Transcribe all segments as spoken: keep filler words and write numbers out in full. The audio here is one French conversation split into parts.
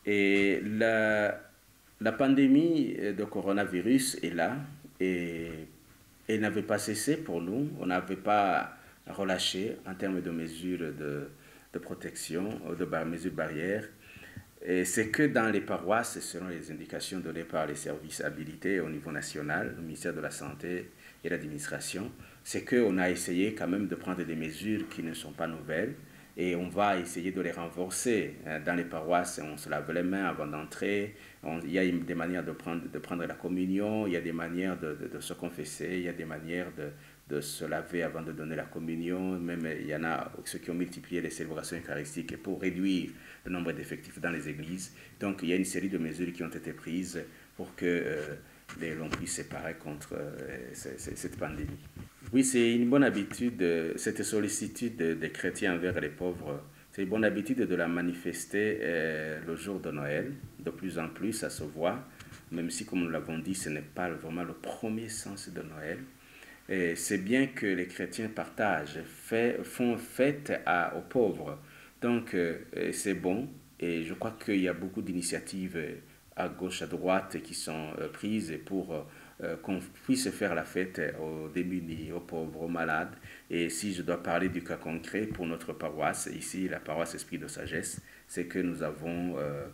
Et la, la pandémie de coronavirus est là et elle n'avait pas cessé pour nous. On n'avait pas relâché en termes de mesures de, de protection, de bar mesures barrières. Et c'est que dans les paroisses, selon les indications données par les services habilités au niveau national, le ministère de la Santé et l'administration, c'est qu'on a essayé quand même de prendre des mesures qui ne sont pas nouvelles et on va essayer de les renforcer. Dans les paroisses, on se lave les mains avant d'entrer, il y a des manières de prendre, de prendre la communion, il y a des manières de, de, de se confesser, il y a des manières de, de se laver avant de donner la communion. Même il y en a ceux qui ont multiplié les célébrations eucharistiques pour réduire le nombre d'effectifs dans les églises. Donc il y a une série de mesures qui ont été prises pour que euh, l'on puisse se séparer contre euh, cette pandémie. Oui, c'est une bonne habitude, cette sollicitude des chrétiens envers les pauvres. C'est une bonne habitude de la manifester euh, le jour de Noël. De plus en plus, ça se voit, même si, comme nous l'avons dit, ce n'est pas vraiment le premier sens de Noël. C'est bien que les chrétiens partagent, fait, font fête à, aux pauvres. Donc, euh, c'est bon. Et je crois qu'il y a beaucoup d'initiatives à gauche, à droite qui sont euh, prises pour euh, qu'on puisse faire la fête aux démunis, aux pauvres, aux malades. Et si je dois parler du cas concret pour notre paroisse, ici, la paroisse Esprit de Sagesse, c'est que nous avons euh,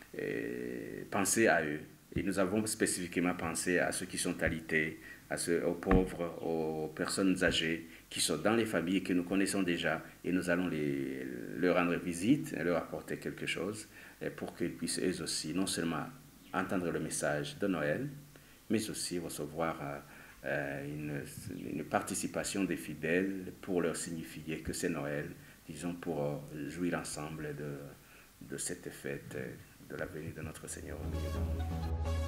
pensé à eux. Et nous avons spécifiquement pensé à ceux qui sont alités, à ceux, aux pauvres, aux personnes âgées qui sont dans les familles et que nous connaissons déjà. Et nous allons les, leur rendre visite, leur apporter quelque chose pour qu'ils puissent eux aussi non seulement entendre le message de Noël, mais aussi recevoir euh, une, une participation des fidèles pour leur signifier que c'est Noël, disons pour euh, jouir ensemble de, de cette fête de la venue de notre Seigneur au milieu de nous.